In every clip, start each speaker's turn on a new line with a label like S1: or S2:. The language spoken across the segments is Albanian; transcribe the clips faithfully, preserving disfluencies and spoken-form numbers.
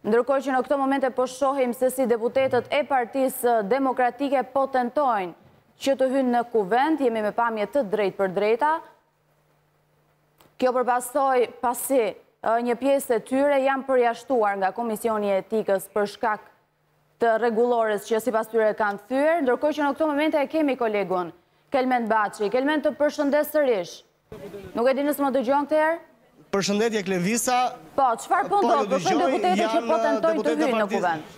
S1: Ndërkohë që në këto momente po shohim se si deputetët e Partisë Demokratike po tentojnë që të hynë në kuvend, jemi me pamje të drejt për drejta. Kjo përpastoj pasi një pjesë e tyre janë përjashtuar nga Komisioni i Etikës për shkak të rregullores që sipas tyre kanë thyer, ndërkohë që në këto momente e kemi kolegun Kelmen Baçi. Kelmen, të përshëndes sërish. Nuk e di nëse më dëgjon këtë herë?
S2: Përshëndetje Klevisa.
S1: Po, çfarë po ndodh? Po shumë deputetë që po tentojnë të hyjnë në kuvend.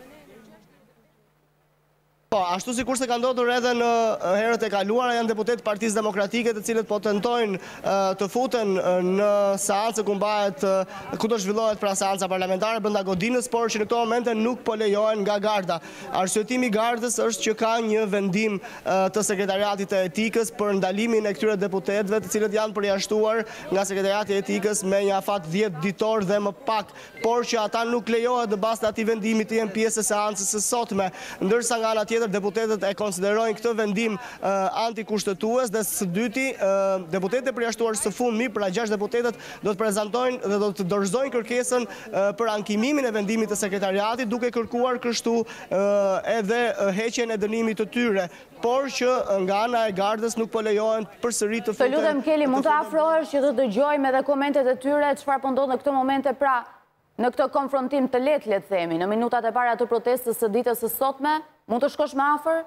S2: Po, ashtu si kurse ka ndodhur edhe në herët e kaluara, janë deputetë Partisë Demokratike të cilët po tentojnë të futen në seancë ku mbahet, ku do zhvillohet pra seanca parlamentare brenda godinës, por që në këto momente nuk po lejohen nga garda. Arsyetimi i gardës është që ka një vendim të sekretariatit të etikës për ndalimin e këtyre deputetëve të cilët janë përjashtuar nga sekretariati i etikës me një afat dhjetë ditor dhe më pak, por që ata nuk lejohet në bazë të atij vendimi të jenë pjesë e seancës së sotme, ndërsa nga ana tjetër deputetët e konsiderojnë këtë vendim antikushtetues dhe së dyti deputetët e përjashtuar së fundmi, pra gjashtë deputetët do të prezantojnë dhe do të dorëzojnë kërkesën për ankimimin e vendimit të sekretariatit, duke kërkuar kështu edhe heqjen e dënimit të tyre, por që nga ana e gardës nuk po lejohen përsëri të futen.
S1: Të lutem Keli, mund të afrohesh që të dëgjojmë edhe komentet e tyre, çfarë po ndodh në këto momente, pra në këtë konfrontim të lehtë, le të themi, në minutat e para të protestës së ditës së sotme, mund të shkosh më afër?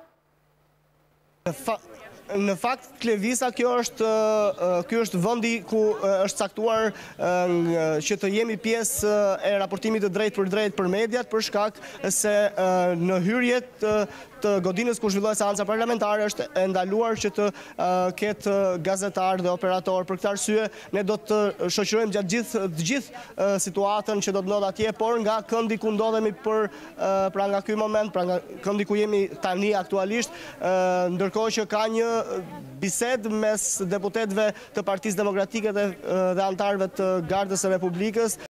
S2: Në fakt, Klevisa, kjo është, kjo është vendi ku është caktuar që të jemi pjesë e raportimit të drejt për drejt për mediat, për shkak se në hyrjet të godinës ku zhvillohet seanca parlamentare është e ndaluar që të ketë gazetar dhe operator. Për këtë arsye ne do të shoqërojmë gjatë gjithë të gjithë situatën që do të ndodh atje, por nga këndi ku ndodhemi për pra nga ky moment, pra nga këndi ku jemi tani aktualisht, ndërkohë që ka një bisedë mes deputetëve të Partisë Demokratike dhe anëtarëve të Gardës së Republikës.